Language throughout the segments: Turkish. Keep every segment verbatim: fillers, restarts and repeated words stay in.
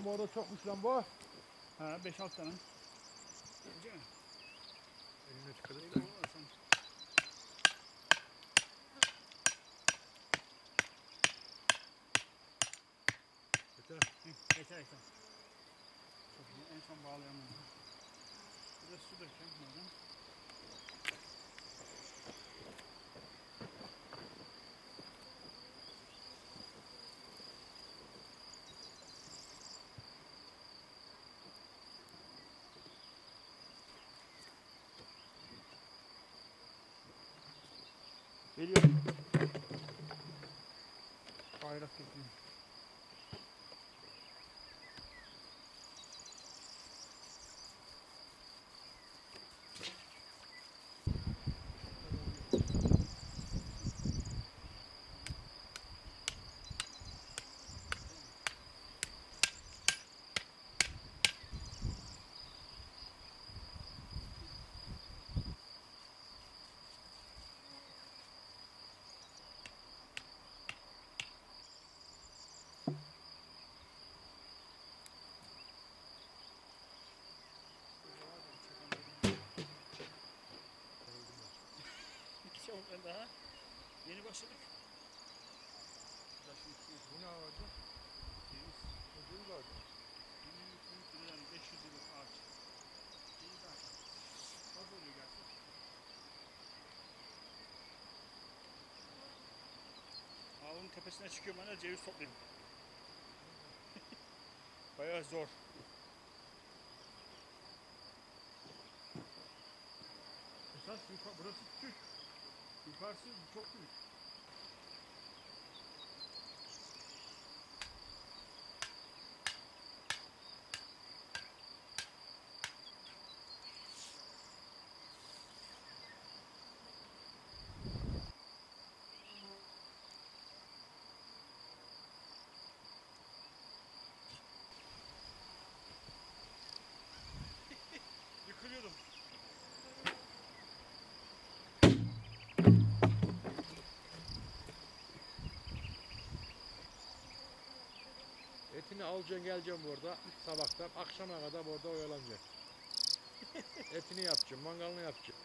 Oğlum orada çokmuş lan bu. Ha beş altı tane. Değil mi? Eline dikkat et de. Yeter. Yeter yeter. Çok iyi. En son bağlayalım. Biraz su dökeceğim buradan. Geliyorum. Bayrak getiriyorum. Çabuk ben daha. Yeni başladık. Bu ne ağacı? Ceviz. Bu ceviz ağacı. Büyük büyük bir yani beş yüz yıllık ağaç. Ceviz ağacı. Az oluyor gerçi. Ağacın tepesine çıkıyorum ben de ceviz topluyorum. Bayağı zor. Esas yukarı, burası küçük. Yukarısı çok büyük. Yıkılıyordum. Etini alacaksın geleceksin burada sabahtan akşama kadar burada oyalanacaksın. Etini yapacaksın, mangalını yapacaksın.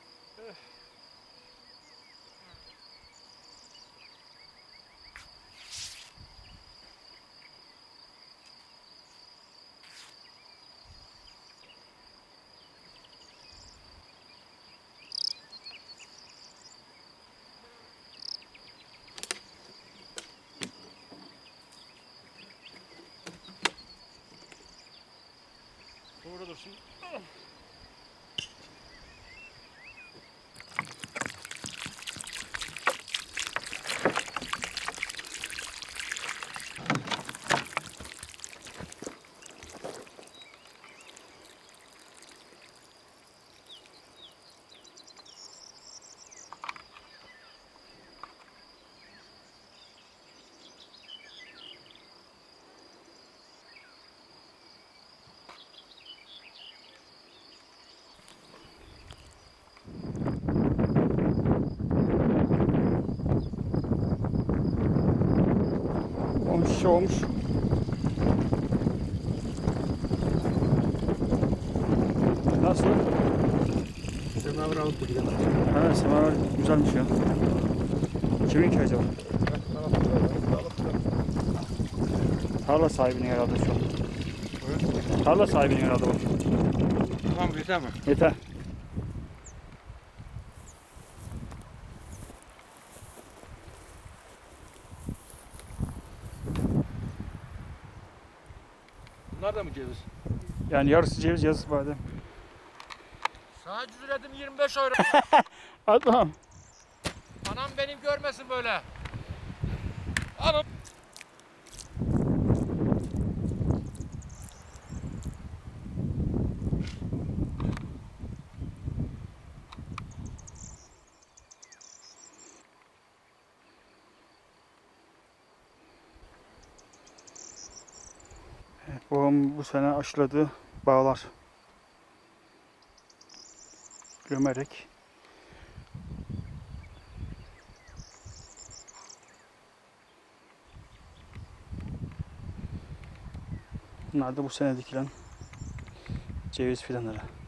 Burada dursun. on şişe olmuş. Nasıl? Semaver alıp gidelim. Ha, semaver güzelmiş ya. Kimin ki acaba? Tarla sahibinin herhalde şu an. Tarla sahibinin herhalde bak. Tamam yeter mi? Yeter. Bunlar da mı ceviz? Yani yarısı ceviz, yarısı badem. Sana cüzületim yirmi beş euro. Hadi bakalım. Anam benim görmesin böyle. Anam. Evet, babam bu sene aşıladığı bağlar. Gömerek. Bunlar da bu sene dikilen ceviz fidanları.